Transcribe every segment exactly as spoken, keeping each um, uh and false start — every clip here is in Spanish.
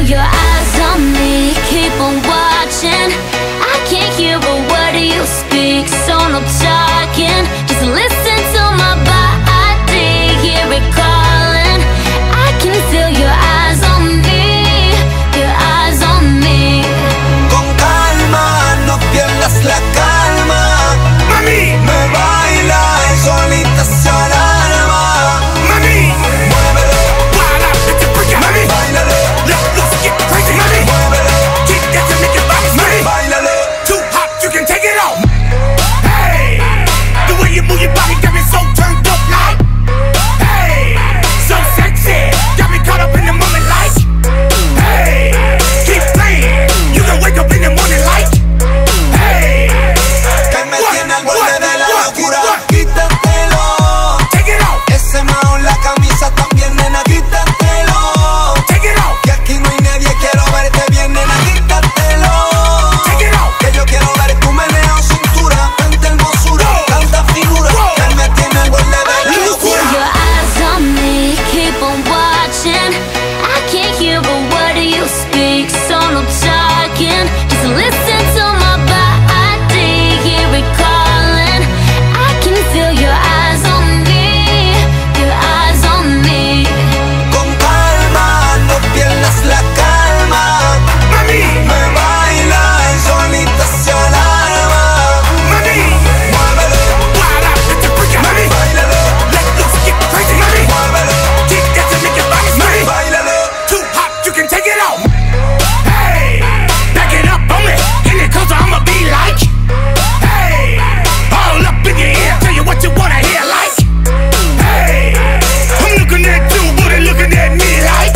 feel your eyes on me, keep on watching. I can't hear a word you speak, so no talking. Just listen to my body, hear it calling. I can feel your eyes on me, your eyes on me. Con calma, no pierdas la calma. Mami, me baila y solita se alarma. Mami, muévelo, para, mami, bailalo, let's get crazy. Mami, muévelo, keep that to make it bounce. Mami, bailalo, too hot, you can take it off. Hey, the way you move your body got me so turned up like. Hey, so sexy, got me caught up in the moment like. Hey, keep playing, you can wake up in the morning like. Hey, que me tiene al borde de la locura. Quítatelo, take it off. Ese mao en la camisa también, nena, quítatelo. Take it off. Que aquí no hay nadie, quiero verte bien, nena, quítatelo. Take it off. Que yo quiero ver tu meneo, cintura, tanta hermosura, tanta figura, que me tiene al borde de la Feel locura. your eyes on me, keep on watching. I can't hear a word you speak, so no talking. Just listen to my body, hear it calling. I can feel your eyes on me, your eyes on me. Con calma, no pierdas la calma. Mami, me baila y solita se alarma. Mami, muévelo, para, mami, bailalo, let's get crazy. Mami, muévelo, keep that to make it bounce. Mami, bailalo, too hot, you can take it off. Hey, back it up on me, in it cause I'ma be like. Hey, all up in your ear, tell you what you wanna hear like. Hey, I'm looking at you, but they looking at me like.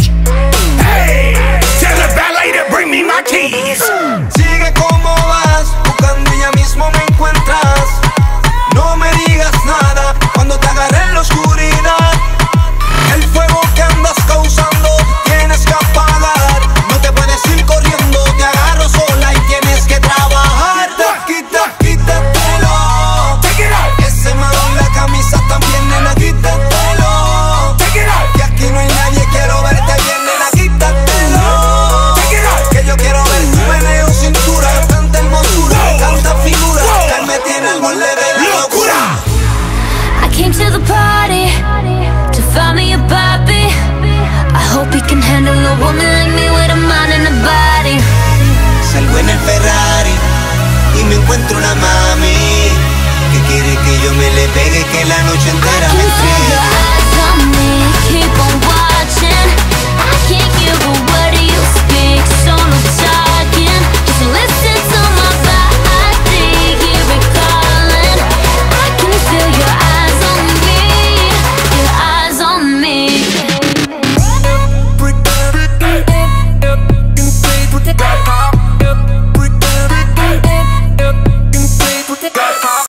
Hey, tell the ballet to bring me my keys. Sigue como vas, buscando y ya mismo me encuentras. No me digas nada cuando te agarré en la oscuridad. El fuego que andas causando tienes que apagar. No te puedes ir corriendo, te agarro sola y tienes que trabajar. Quita, quítatelo. Take it out. Ese mano en la camisa también, nena, quítatelo. Take it out. Que aquí no hay nadie, quiero verte bien, nena, quítatelo. Take it out. Que yo quiero ver tu meneo, cintura, tanta hermosura, tanta figura, que me tiene al borde de la locura. I came to the party to find me a puppy. I hope he can handle a woman like me with a mind and a body. Salgo en el Ferrari y me encuentro una mami que quiere que yo me le pegue, que la noche entera me